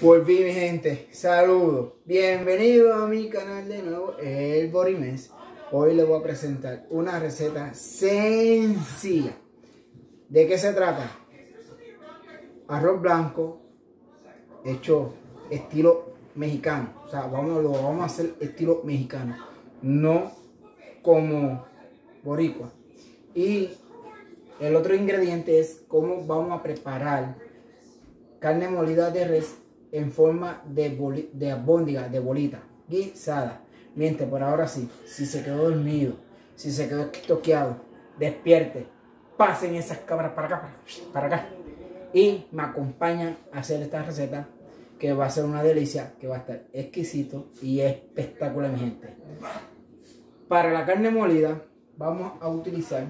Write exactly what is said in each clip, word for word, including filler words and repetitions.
Volví, mi gente, saludos, bienvenidos a mi canal de nuevo, el Borimés. Hoy les voy a presentar una receta sencilla. ¿De qué se trata? Arroz blanco hecho estilo mexicano. O sea, vamos, lo vamos a hacer estilo mexicano, no como boricua. Y el otro ingrediente es cómo vamos a preparar carne molida de res en forma de, boli, de albóndiga, de bolita, guisada. Miente, por ahora sí, si se quedó dormido, si se quedó toqueado, despierte, pasen esas cámaras para acá, para acá, y me acompañan a hacer esta receta que va a ser una delicia, que va a estar exquisito y espectacular, mi gente. Para la carne molida vamos a utilizar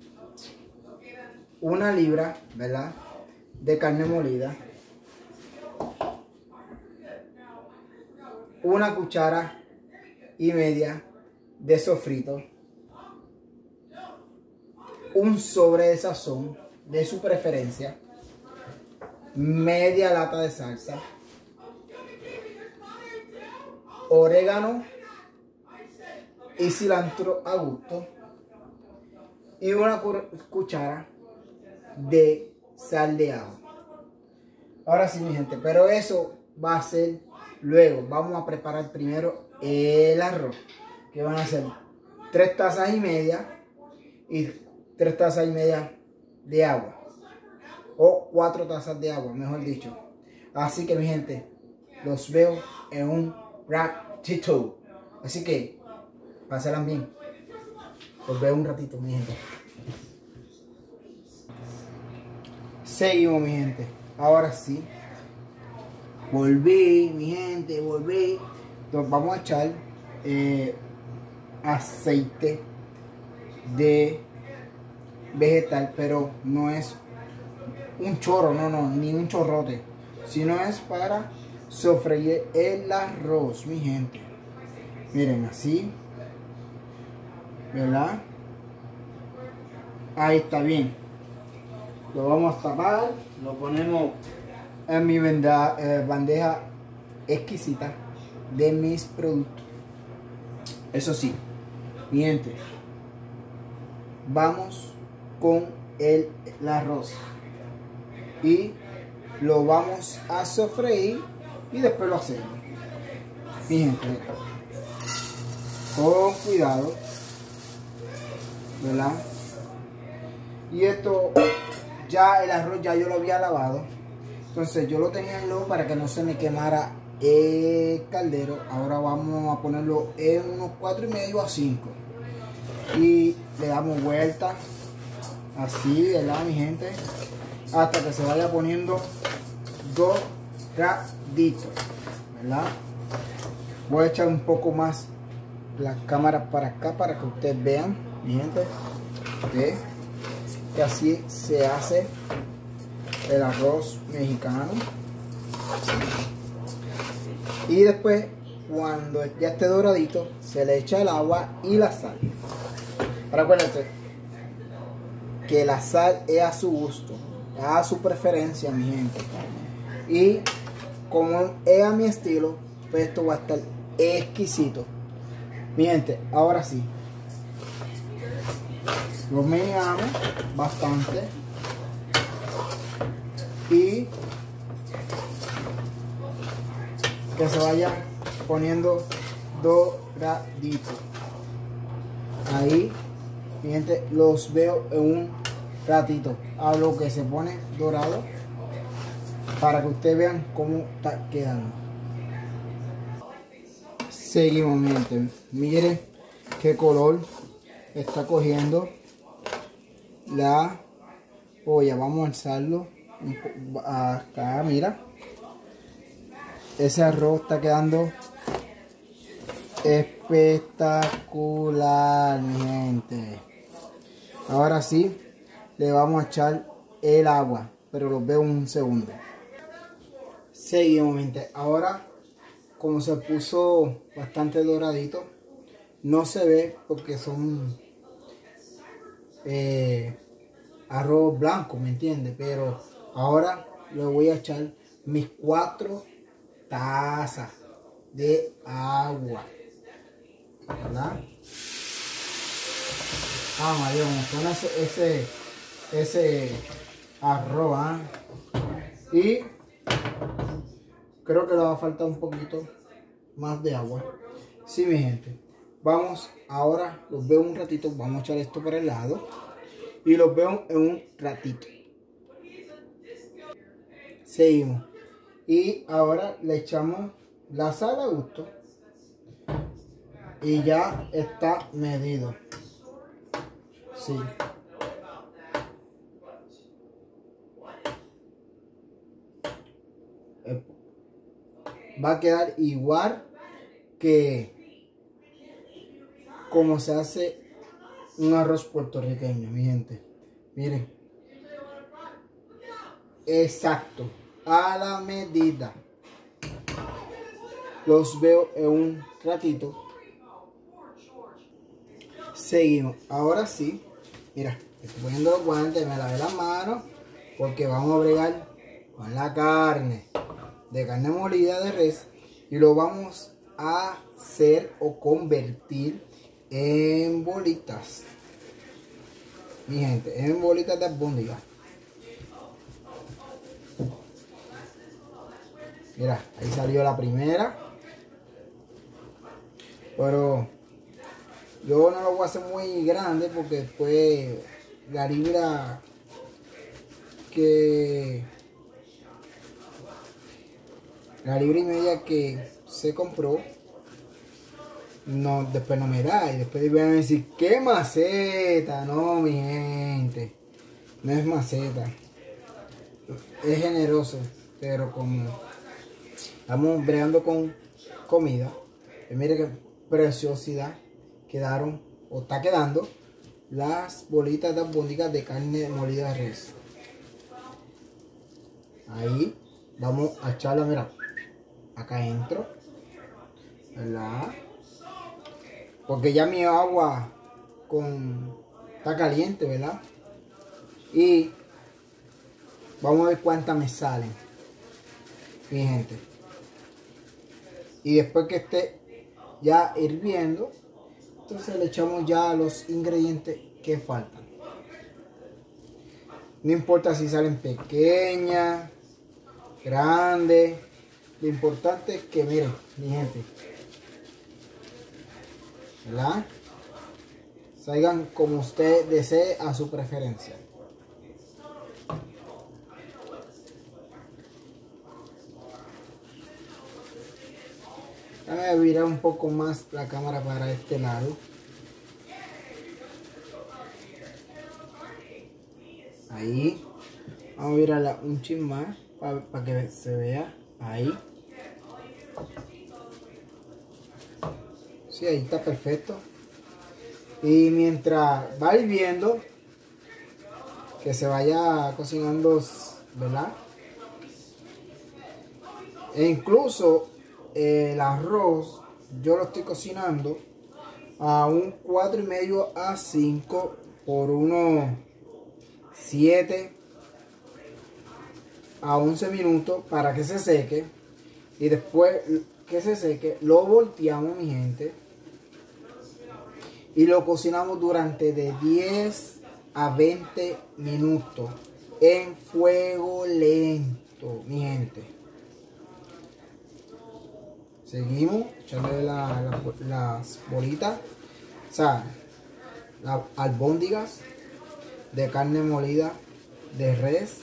una libra, ¿verdad?, de carne molida, una cuchara y media de sofrito, un sobre de sazón de su preferencia, media lata de salsa, orégano y cilantro a gusto y una cuchara de sal de agua. Ahora sí, mi gente, pero eso va a ser luego. Vamos a preparar primero el arroz, que van a ser tres tazas y media y tres tazas y media de agua, o cuatro tazas de agua, mejor dicho. Así que, mi gente, los veo en un ratito. Así que pásenla bien. Los veo un ratito, mi gente. Seguimos, mi gente. Ahora sí, volví, mi gente, volví. Entonces vamos a echar eh, aceite de vegetal, pero no es un chorro, no, no, ni un chorrote, sino es para sofreír el arroz, mi gente. Miren, así, ¿verdad? Ahí está bien. Lo vamos a tapar, lo ponemos en mi bandeja, eh, bandeja exquisita de mis productos. Eso sí, mi gente, vamos con el, el arroz y lo vamos a sofreír y después lo hacemos. Mi gente, con cuidado, ¿verdad? Y esto, ya el arroz ya yo lo había lavado, entonces yo lo tenía en low para que no se me quemara el caldero. Ahora vamos a ponerlo en unos cuatro y medio a cinco y le damos vuelta así, ¿verdad, mi gente? Hasta que se vaya poniendo doradito, ¿verdad? Voy a echar un poco más la cámara para acá para que ustedes vean, mi gente, ¿okay? Que así se hace el arroz mexicano. Y después, cuando ya esté doradito, se le echa el agua y la sal. Pero acuérdense que la sal es a su gusto, es a su preferencia, mi gente. Y como es a mi estilo, pues esto va a estar exquisito. Mi gente, ahora sí, lo meneamos bastante y que se vaya poniendo doradito. Ahí, mi gente, los veo en un ratito a lo que se pone dorado, para que ustedes vean cómo está quedando. Seguimos, mi gente. Miren qué color está cogiendo la olla. Vamos a alzarlo acá, mira. Ese arroz está quedando espectacular, mi gente. Ahora sí, le vamos a echar el agua, pero los veo un segundo. Seguimos, mi gente. Ahora, como se puso bastante doradito, no se ve porque son eh, arroz blanco, ¿me entiende? Pero ahora le voy a echar mis cuatro taza de agua, ¿verdad? Ah, María, como suena ese, ese, ese arroz, ¿eh? Y creo que le va a faltar un poquito más de agua. Sí, mi gente. Vamos, ahora los veo un ratito. Vamos a echar esto por el lado. Y los veo en un ratito. Seguimos. Y ahora le echamos la sal a gusto. Y ya está medido. Sí. Va a quedar igual que como se hace un arroz puertorriqueño, mi gente. Miren. Exacto. A la medida. Los veo en un ratito. Seguimos. Ahora sí. Mira, estoy poniendo los guantes, me lavé las manos. Porque vamos a bregar con la carne. De carne molida de res. Y lo vamos a hacer o convertir en bolitas. Mi gente, en bolitas de albóndiga. Mira, ahí salió la primera. Pero yo no lo voy a hacer muy grande porque después la libra que la libra y media que se compró no, después no me da y después van a decir qué maceta. No, mi gente, no es maceta, es generoso, pero como estamos bregando con comida, y mire qué preciosidad quedaron o está quedando las bolitas de albóndigas de carne molida de res. Ahí vamos a echarla, mira, acá adentro, ¿verdad? Porque ya mi agua con está caliente, ¿verdad? Y vamos a ver cuántas me salen, mi gente. Y después que esté ya hirviendo, entonces le echamos ya los ingredientes que faltan. No importa si salen pequeñas, grandes, lo importante es que miren, mi gente, ¿verdad? Salgan como usted desee a su preferencia. Voy a virar un poco más la cámara para este lado. Ahí. Vamos a virarla un chin más para pa que se vea. Ahí. Sí, ahí está perfecto. Y mientras va hirviendo, que se vaya cocinando, ¿verdad? E incluso el arroz yo lo estoy cocinando a un cuatro y medio a cinco por unos siete a once minutos para que se seque. Y después que se seque lo volteamos, mi gente, y lo cocinamos durante de diez a veinte minutos en fuego lento, mi gente. Seguimos echándole la, la, las bolitas, o sea, las albóndigas de carne molida de res.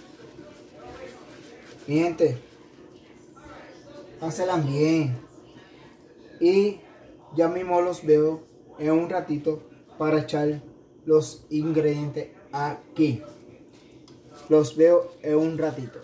Mi gente, hácelas bien. Y ya mismo los veo en un ratito para echar los ingredientes aquí. Los veo en un ratito.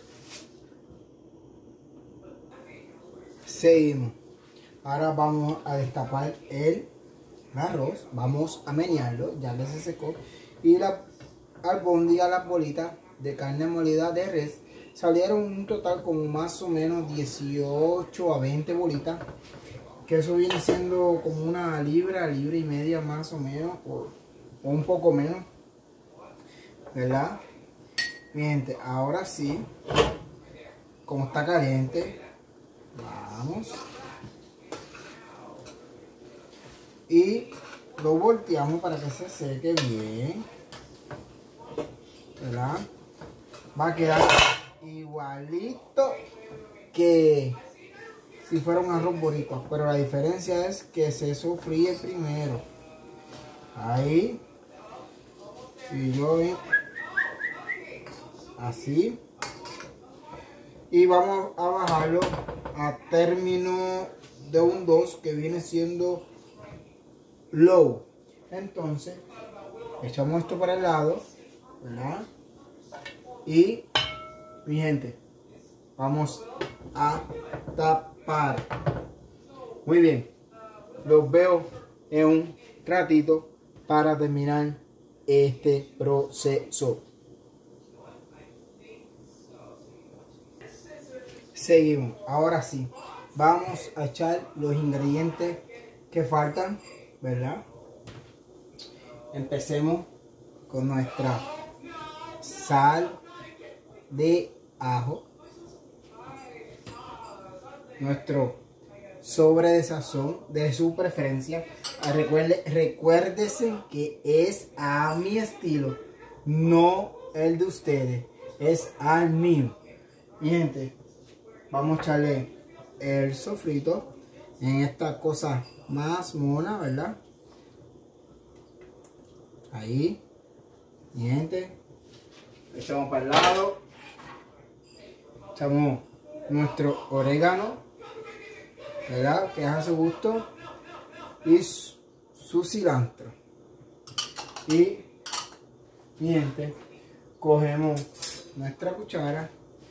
Seguimos. Ahora vamos a destapar el arroz. Vamos a menearlo, ya que se secó. Y la albóndiga, las bolitas de carne molida de res, salieron un total como más o menos dieciocho a veinte bolitas. Que eso viene siendo como una libra, libra y media más o menos. O, o un poco menos. ¿Verdad? Mi gente, ahora sí. Como está caliente, Vamos. Y lo volteamos para que se seque bien. ¿Verdad? Va a quedar igualito que si fuera un arroz boricua, pero la diferencia es que se sofríe primero. Ahí. Y yo así. Y vamos a bajarlo a término de un dos, que viene siendo low. Entonces echamos esto para el lado, ¿verdad? Y mi gente, vamos a tapar. Muy bien, los veo en un ratito para terminar este proceso. Seguimos. Ahora sí, vamos a echar los ingredientes que faltan, ¿verdad? Empecemos con nuestra sal de ajo, nuestro sobre de sazón de su preferencia. Recuerde, recuérdese que es a mi estilo, no el de ustedes, es al mío. Mi gente, vamos a echarle el sofrito en esta cosa más mona, ¿verdad? Ahí, mi gente, echamos para el lado, echamos nuestro orégano, ¿verdad? Que es a su gusto, y su, su cilantro. Y, mi gente, cogemos nuestra cuchara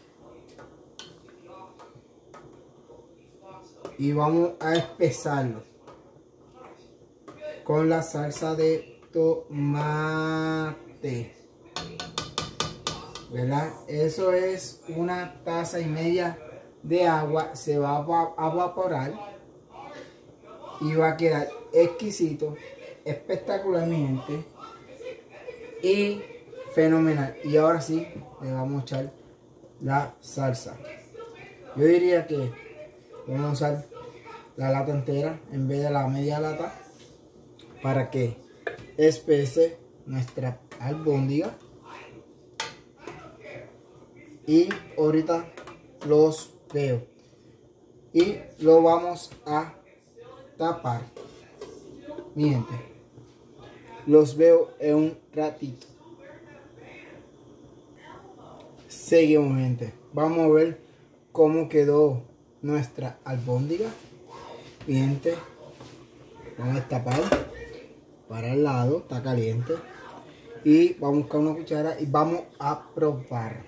y vamos a espesarlo con la salsa de tomate, ¿verdad? Eso es una taza y media de agua. Se va a evaporar y va a quedar exquisito, espectacular, mi gente, y fenomenal. Y ahora sí le vamos a echar la salsa. Yo diría que vamos a usar la lata entera en vez de la media lata para que espese nuestra albóndiga. Y ahorita los veo y lo vamos a tapar. Mi gente, los veo en un ratito. Seguimos, gente. Vamos a ver cómo quedó nuestra albóndiga. Mi gente, vamos a tapar para el lado, está caliente, y vamos a buscar una cuchara y vamos a probar.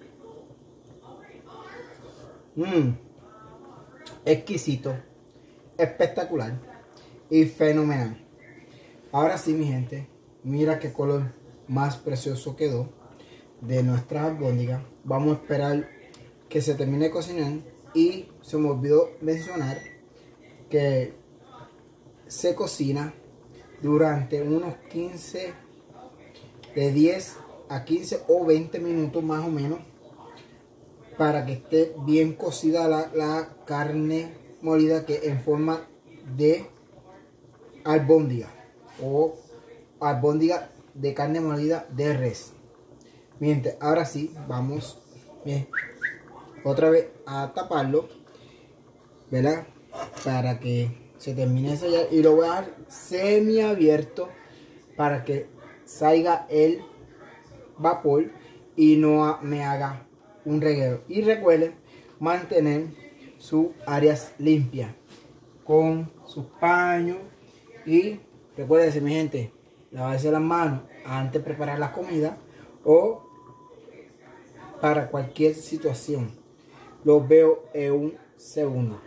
Mmm, exquisito, espectacular y fenomenal. Ahora sí, mi gente, mira qué color más precioso quedó de nuestras albóndigas. Vamos a esperar que se termine de cocinar. Y se me olvidó mencionar que se cocina durante unos quince, de diez a quince o veinte minutos más o menos, para que esté bien cocida la, la carne molida, que en forma de albóndiga o albóndiga de carne molida de res. Bien, ahora sí, vamos bien, otra vez a taparlo, ¿verdad? Para que se termine de sellar, y lo voy a dejar semi abierto para que salga el vapor y no me haga un reguero. Y recuerden mantener sus áreas limpias con sus paños, y recuerden, mi gente, lavarse las manos antes de preparar la comida o para cualquier situación. Los veo en un segundo.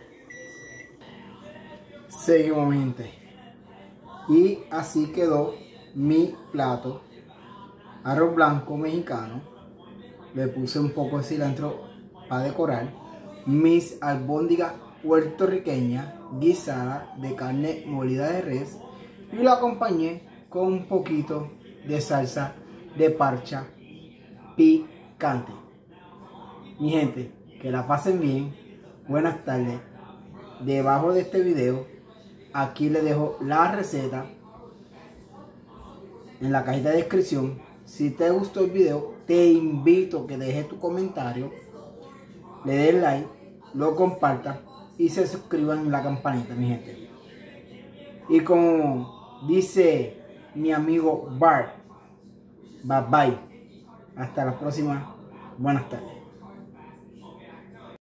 Seguimos, mi gente, y así quedó mi plato. Arroz blanco mexicano, le puse un poco de cilantro para decorar. Mis albóndigas puertorriqueñas guisadas de carne molida de res, y lo acompañé con un poquito de salsa de parcha picante. Mi gente, que la pasen bien, buenas tardes. Debajo de este video, aquí le dejo la receta en la cajita de descripción. Si te gustó el video, te invito a que dejes tu comentario, le des like, lo compartas y se suscriban en la campanita, mi gente. Y como dice mi amigo Bart, bye bye. Hasta la próxima. Buenas tardes.